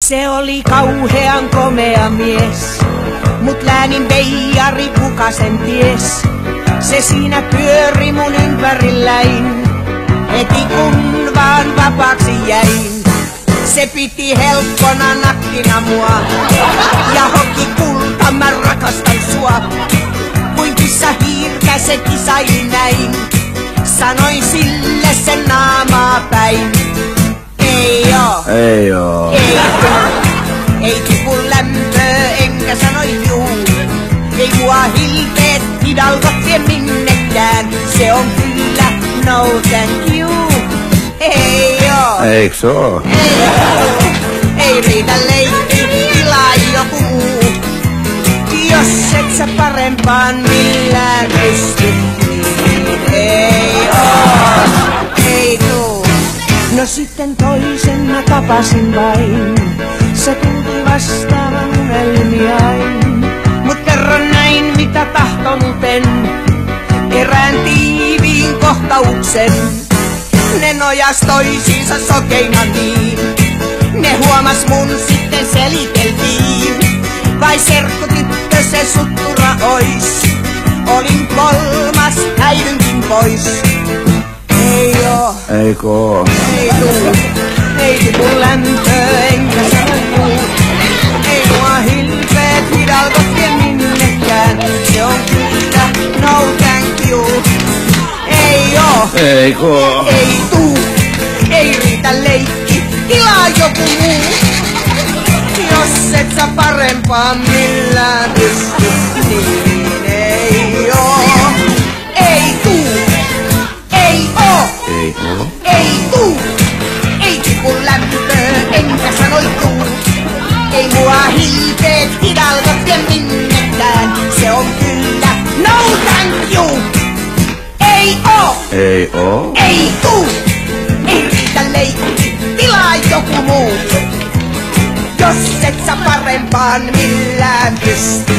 Se oli kauhean komea mies, mut läänin veijari kuka sen ties. Se siinä pyöri mun ympärilläin, heti kun vaan vapaaksi jäin. Se piti helppona nakkina mua, ja hoki kulta mä rakastan sua. Kuin kissa hiirtä se kisaili näin, sanoin sille sen naamaa päin. Ei oo, ei oo, ei tipu lämpöä enkä sanoi juu. Ei mua hilpeet hidalgot vie minnekään, se on kyllä no thank you. Ei oo, eiks oo? Ei riitä leikki, tilaa joku muu. Jos et sä parempaan millään pysty, niin ei oo, ei tuu. No sitten toisen mä tapasin vain, se tunti vastaavan unelmiain. Mut kerron näin mitä tahtonuten, erään tiiviin kohtauksen. Ne nojas toisiinsa sokeina niin, ne huomas mun sitten seliteltiin. Vai serkkutyttö se suttura ois, olin kolmas, häivynkin pois. Ei oo, eikö oo? ei tuu, ei tipu lämpöä enkä sano juu. Ei mua hilpeet hidalgot vie minnekään, se on kyllä no thank you. Ei oo, Eikö oo? ei tuu, ei riitä leikki, tilaa joku muu. Jos et sä parempaan millään pysty, niin ei oo, ei tuu, ei oo, Ei oo? ei tuu, ei tipu lämpöä enkä sanoi tuu. Ei mua hilpeet hidalgot vie minnekään, se on kyllä no thank you. Ei oo, Ei oo? ei tuu, ei riitä leikki, tilaa joku muu. Jos et sä parempaan millään pysty.